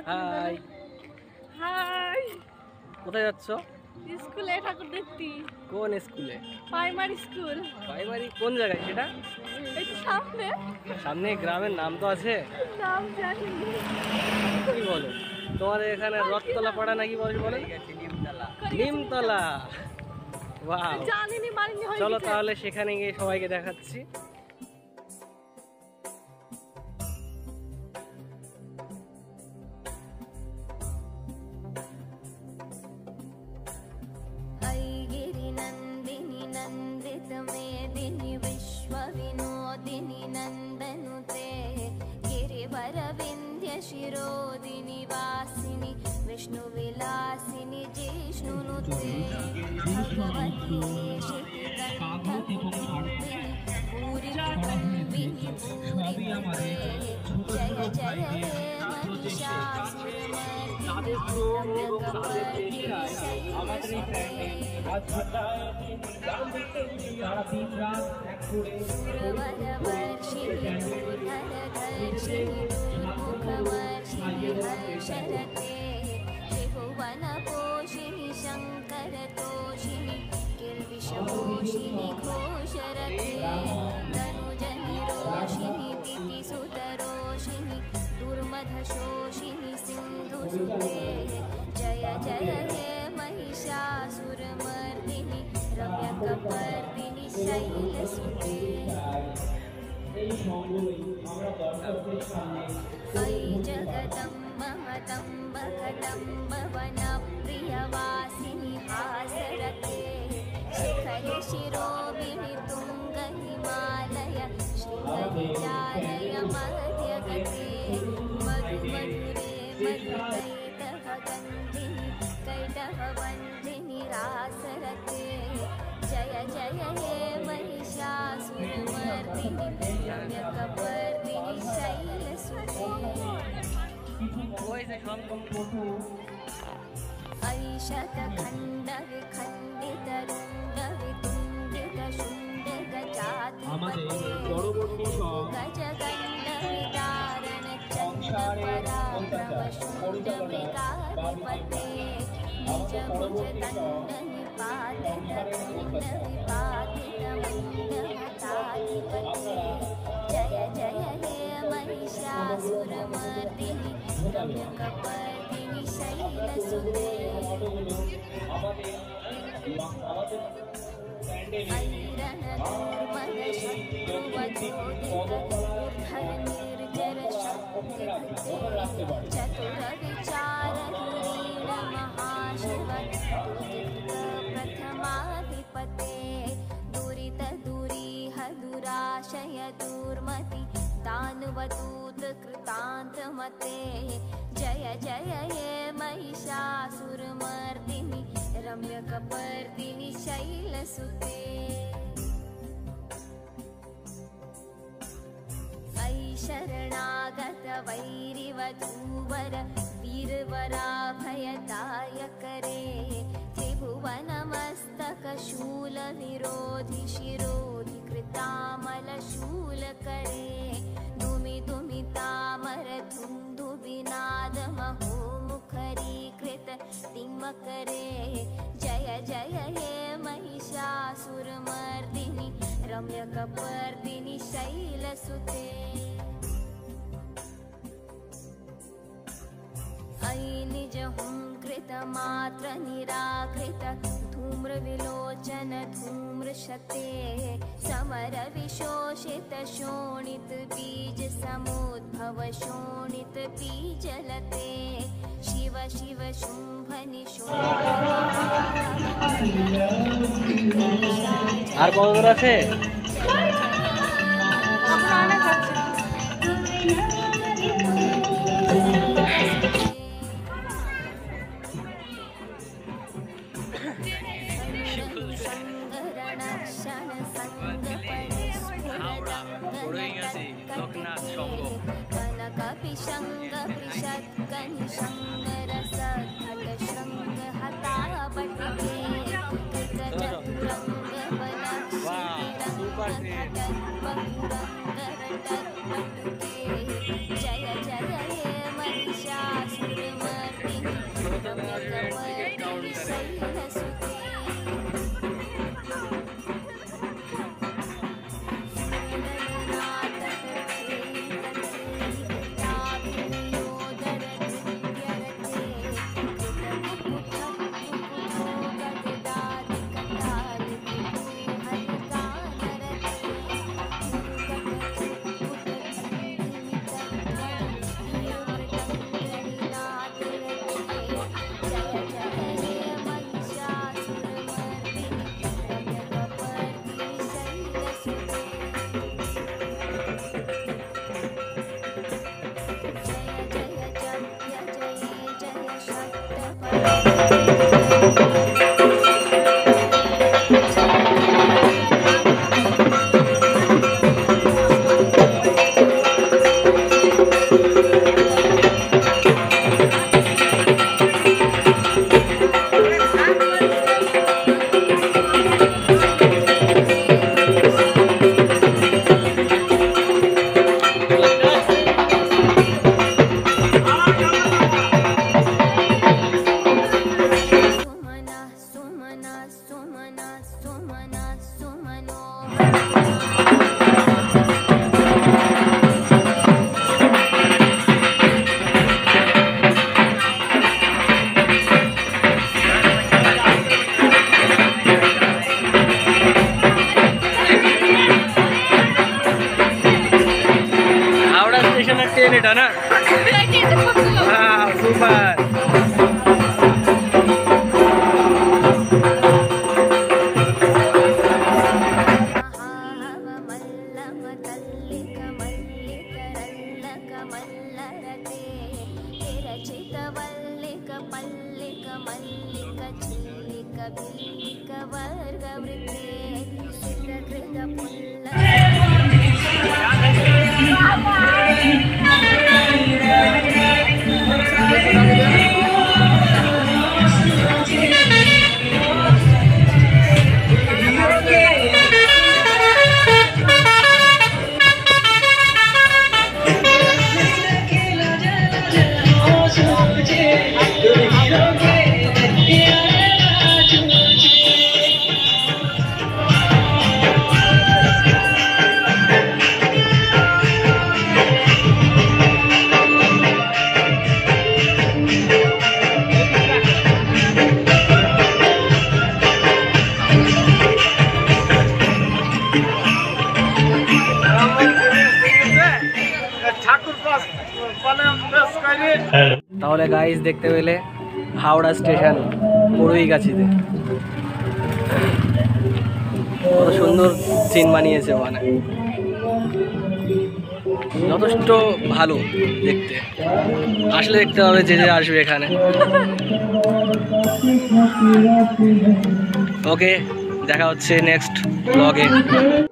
High. High. কোথায় যাচ্ছ? স্কুলে ঠাকুর দেখতে। কোন স্কুলে? Primary school. প্রাইমারি কোন জায়গায় সেটা? এই তো সামনে। সামনে গ্রামের নাম তো আছে? নাম জানি না। কি বলো? তোমাদের এখানে রথতলা পাড়া নাকি বলে? নিমতলা। ওয়াও। জানিনি মারিনি হয়ে চলো তাহলে সেখানে গিয়ে সবাইকে দেখাচ্ছি। मेदिनी विश्व विनोदिनी नंदनुते गिरिवर विंध्य शिरोदिनी वासिनी विष्णु विलासिनी जिष्णुनुते भगवती भूरि कुटुम्बिनी भूरिनुते जय जय हे महिषासुरमर्दिनी सुरवरवर्षिणि दुर्धरधर्षिणि दुर्मुखवर्षिणि हर्षरते त्रिभुवनपोषिणि शङ्करतोषिणि किल्बिषपोषिणि घोषरते तनुजनिरोषिणि दितिसुतरोषिणि दुर्मधशोषिणि सिन्धुसुते जय जय हे महिषासुरमर्दिनि रम्यकपर्दिनि शैलसुते अयि जगदम्ब मदम्ब कदम्ब वनप्रियवासिनि हासरते शिखरे शिरोबिनि तुङ्ग हिमालय श्रीविचारय मध्यगते मधुमधुरे मधुकैटभगन्धिनि कैटभवन्धिनि रासरते जय जय हे महिषासुरमर्दिनि रम्यकपर्दिनि शैलसुते ऐशतखण्डविखण्डितरुण्डवितुण्डितशुण्डगजाधिपते गजगण्डविदारणचण्डपराक्रमशुण्डविकाधिपते निजभुजदण्डनिपातितमुण्डविपातितमुण्डमताधिपते जय जय हे महिषासुरमर्दिनि रम्यकपर्दिनि शैलसुते चतुरविचारधुरीणमहाशिवप्रथमाधिपते दुरितदुरीह दुराशय दुर्मति दानवदूत कृतान्तमते जय जय हे महिषासुरमर्दिनि रम्यकपर्दिनि शैलसुते अयि शरणागत वैरिवधूवर वीरवराभयदायकरे त्रिभुवनमस्तकशूलविरोधि शिरोधि कृतामलशूलकरे दुमिदुमितामर धुन्दुबिनादमहोमुखरीकृत तिम्मकरे जय जय हे महिषासुरमर्दिनि रम्यकपर्दिनि शैलसुते अयि निजहुङ्कृतमात्र निराकृत धूम्रविलोचन धूम्रशते समरविशोषित शोणित बीज समुद्भव शोणित बीजलते शिव शिव शुम्भनि আর কত দূর আছে? जय जय हे महिषासुर वल्लिक पल्लिक मल्लिक चिल्लिक बिल्लिक वर्गवृत्ते सिद्धकृत তাহলে গাইস দেখতে পেলে হাওড়া স্টেশন মুরুইগাছিতে কত সুন্দর সিন বানিয়েছে ওখানে, যথেষ্ট ভালো দেখতে। আসলে দেখতে হবে, যে আসবে এখানে। ওকে, দেখা হচ্ছে নেক্সট ব্লগে।